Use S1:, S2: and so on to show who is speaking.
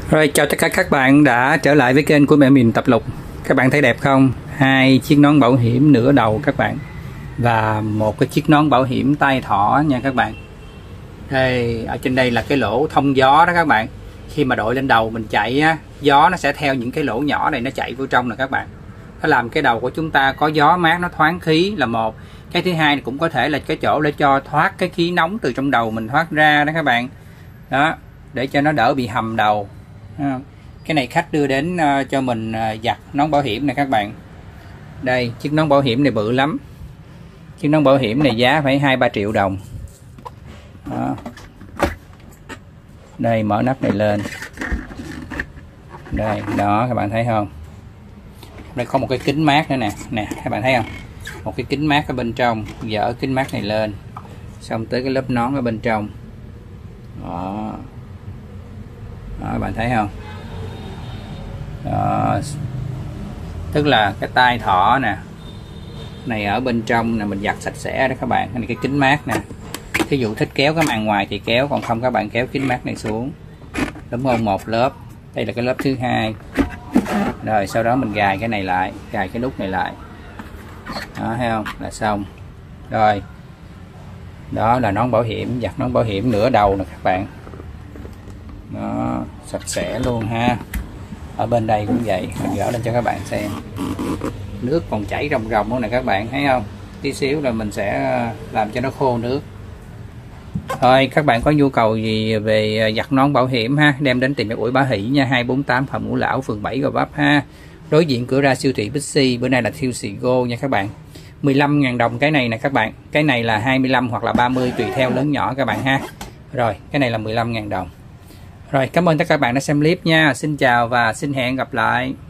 S1: Rồi, chào tất cả các bạn đã trở lại với kênh của Mẹ Miền Tập Lục. Các bạn thấy đẹp không? Hai chiếc nón bảo hiểm nửa đầu các bạn, và một cái chiếc nón bảo hiểm tay thỏ nha các bạn. Đây, ở trên đây là cái lỗ thông gió đó các bạn. Khi mà đội lên đầu mình chạy á, gió nó sẽ theo những cái lỗ nhỏ này nó chạy vô trong nè các bạn. Nó làm cái đầu của chúng ta có gió mát, nó thoáng khí là một. Cái thứ hai cũng có thể là cái chỗ để cho thoát cái khí nóng từ trong đầu mình thoát ra đó các bạn. Đó, để cho nó đỡ bị hầm đầu. Cái này khách đưa đến cho mình giặt nón bảo hiểm này các bạn. Đây, chiếc nón bảo hiểm này bự lắm. Chiếc nón bảo hiểm này giá phải 2-3 triệu đồng. Đó. Đây, mở nắp này lên. Đây, đó các bạn thấy không? Đây có một cái kính mát nữa nè. Nè, các bạn thấy không? Một cái kính mát ở bên trong. Dỡ kính mát này lên. Xong tới cái lớp nón ở bên trong. Đó. Đó, các bạn thấy không? Đó. Tức là cái tai thỏ nè, này ở bên trong nè, mình giặt sạch sẽ đó các bạn. Cái này cái kính mát nè. Thí dụ thích kéo cái màn ngoài thì kéo, còn không các bạn kéo kính mát này xuống. Đúng không? Một lớp. Đây là cái lớp thứ hai. Rồi sau đó mình gài cái này lại, gài cái nút này lại. Đó, thấy không? Là xong. Rồi. Đó là nón bảo hiểm, giặt nón bảo hiểm nửa đầu nè các bạn. Đó, sạch sẽ luôn ha. Ở bên đây cũng vậy, mình gỡ lên cho các bạn xem. Nước còn chảy ròng ròng luôn nè các bạn, thấy không? Tí xíu là mình sẽ làm cho nó khô nước. Thôi các bạn có nhu cầu gì về giặt nón bảo hiểm ha, đem đến tìm Ủi Bá Hỷ nha, 248 Phạm Ngũ Lão, phường 7 Gò Vấp ha. Đối diện cửa ra siêu thị Bixi, bữa nay là siêu thị Go nha các bạn. 15.000 đồng cái này nè các bạn. Cái này là 25 hoặc là 30 tùy theo lớn nhỏ các bạn ha. Rồi, cái này là 15.000 đồng. Rồi, cảm ơn tất cả các bạn đã xem clip nha. Xin chào và xin hẹn gặp lại.